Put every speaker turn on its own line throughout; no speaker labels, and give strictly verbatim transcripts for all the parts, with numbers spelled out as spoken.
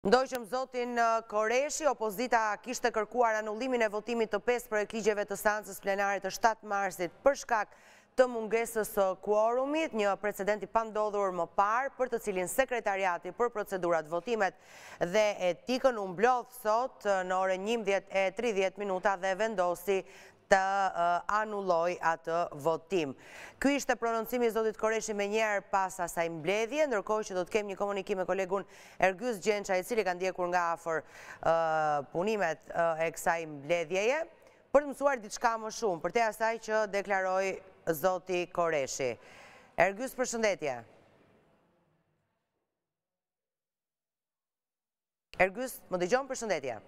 Ndoqëm zotin Koreshi, opozita kishte kërkuar anullimin e votimit të pesë projektligjeve të seancës plenare të shtatë marsit për shkak të mungesës së kuorumit, një precedent i pandodhur më parë, për të cilin sekretariati për procedurat votimet dhe etikën u mblodh sot në orën njëmbëdhjetë e tridhjetë minuta dhe vendosi të anulloj atë votim. Ky ishte prononcimi i zotit Koreshi me njerë pas asaj mbledhje, ndërkohë që do të kemë një komunikim me kolegun Ergjys Gjença, i cili ka ndjekur nga afër punimet e kësaj mbledhjeje, për të mësuar diçka më shumë, për te asaj që deklaroi zoti Koreshi. Ergjys, përshëndetje. Ergjys, më dëgjon, përshëndetje.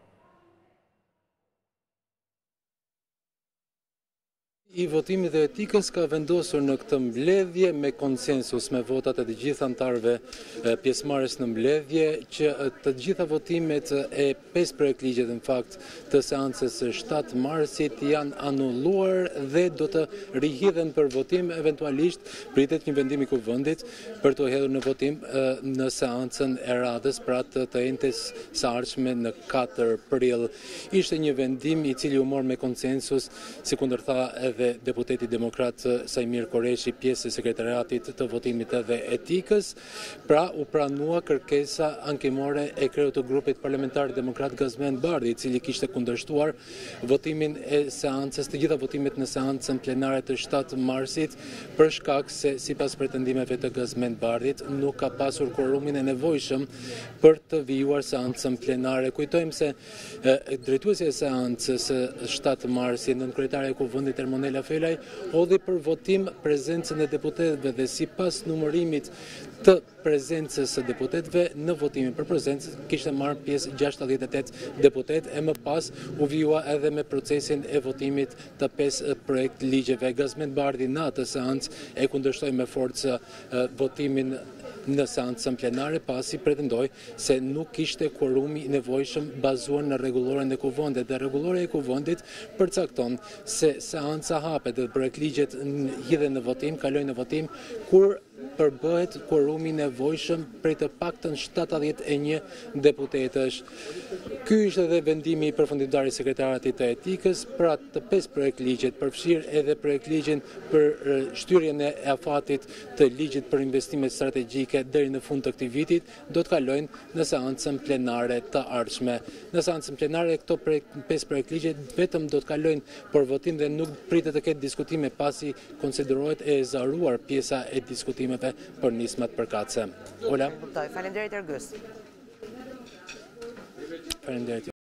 I votimit dhe etikës ka vendosur në këtë mbledhje me konsensus me votat e të gjitha antarëve pjesëmarrës në mbledhje që të gjitha votimet e pesë projektligjet në fakt të seancës së shtatë marsit janë anulluar dhe do të rihidhen për votim. Eventualisht pritet një vendim i Kuvendit për të hedhur në votim në seancën e radhës pra të të entes së ardhshme në katër prill. Ishte një vendim i cili u mor me konsensus, si kundërtha edhe deputeti demokrat Sajmir Koreshi, pjesë e sekretariatit të votimit dhe etikës, pra u pranua kërkesa ankimore e kreut të grupit parlamentar demokrat Gazmend Bardhi, i cili kishte kundërshtuar votimin e seancës, të gjitha votimet në seancën plenare të shtatë marsit, për shkak se sipas pretendimeve të Gazmend Bardhit nuk ka pasur quorumin e nevojshëm për të vijuar seancën plenare. Kujtojmë se drejtuesja e seancës shtatë marsit, nënkryetare e Kuvendit Ermonela Felaj, hodhi për votim prezencën e deputetëve dhe sipas numërimit të prezencës së deputetëve në votimin për prezencë kishte marrë pjesë gjashtëdhjetë e tetë deputetë, e më pas u vijua edhe me procesin e votimit të pesë projekt ligjeve. Gazmend Bardhi në atë seancë e kundërshtoi me forcë votimin në seancën plenare, pasi pretendoi se nuk kishte quorumi i nevojshëm bazuar në rregulloren e Kuvendit, dhe rregullorja e Kuvendit përcakton se seanca hapet dhe projektligjet hidhen në votim, kalojnë në votim kur përbëhet quorumi i nevojshëm prej të paktën shtatëdhjetë e një deputetësh. Ky ishte edhe vendimi i përfundimtar i sekretariatit të etikës, pra të pesë projektligjet, përfshirë edhe projektligjin për shtyrjen e afatit të ligjit për investimet strategjike deri në fund të këtij vitit, do të kalojnë në seancën plenare të ardhshme. Në seancën plenare këto pesë projektligje vetëm do të kalojnë për votim dhe nuk pritet të ketë diskutime, pasi konsiderohet e zaruar pjesa e diskutimeve për nismat përkatëse. Ola.
Faleminderit Ergjys.
Faleminderit.